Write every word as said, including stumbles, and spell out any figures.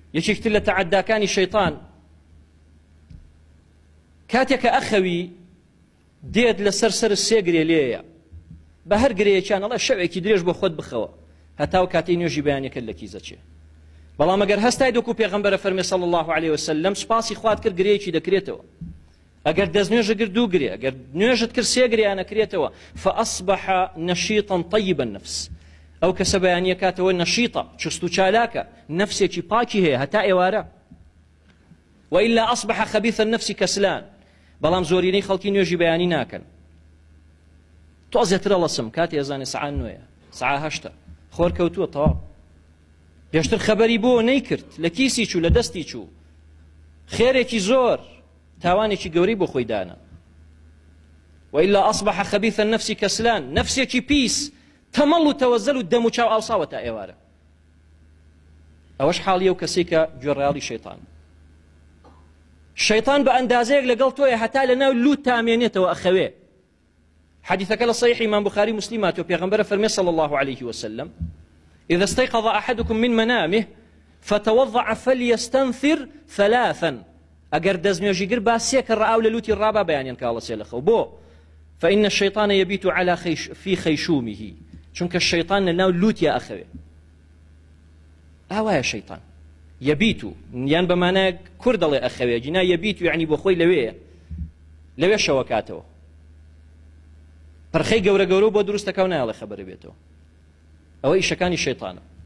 یەکێکتر لە تەعەداکانی شەیطان کاتێک کە ئەخەوی دێت لەسەر سەر سێگرێ لێیە بە هەر گرەیەکیان ئەڵێ شەوێکی درێژ بۆ خۆت بخەوە هەتاو کاتەی نوێژی بەیانەکە لە کیزەچێ بەڵام ئەگەر هەستای دۆکو پێغەمبەرە فەرمێ صلی الله عليه وسلم سپاسی خوات کرد گرەیەکی دەکرێتەوە ئەگەر دەستنوێژە کرد دوو گرێ ئەگەر نوێژت کرد سێ گرێیانەکرێتەوە فأصبح نشيطا طيب النفس ئەو کەسە بەیانیە کاتەوە نەشیطە چست و چالاکە نەفسێکی پاکی هەیە هەتا ئێوارە وإلا أصبح خبيث النفس كسلان بەڵام زۆرینەی خەڵکی نوێژی بەیانی ناکەن تۆزێترە لەسم کاتی ئەزانێ سەعات نوێیە سەعات هەشتە خۆر کەوتووە تەواو پێشتر خەبەری بۆ نەیکرد لە کیسی چوو لە دەستی چوو خێرێکی زۆر تاوانێکی گەورەی بۆ خۆی دانا وإلا أصبح خبيث النفس كسلان نفسێکی پیس تەمەڵ و تەوەزەل و دەم و چاو ئاوساوە تا ئێوارە ئەوەش حاڵیە و کەسێک کە گوێڕایاڵی شەیطان شەیطان بە ئەندازەیەک لەگەڵ تۆیە هەتا لەناو لوت تامێنێتەوە ئەخەوێ حديثك لصحيح إمام بخاري مسلمات وبيغمبر فرمي صلى الله عليه وسلم إذا استيقظ أحدكم من منامه فتوضع فليستنثر ثلاثا أجر دزنيوجي قر باسيك الرأو للوتي الرابع بيانيا كالله سيلخو بو فإن الشيطان يبيت على خيش في خيشومه چونك الشيطان لناو لوت يا أخوي أهوا يا شيطان يبيت يعني بمعنى كرد الله أخوي جنا يبيت يعني بخوي لويه لويه شوكاته پرخەی گەورە گەورە بۆ دروستەکەو نایڵێ خەبەرە بێتەوە ئەوە ئیشەکانی شەیطانە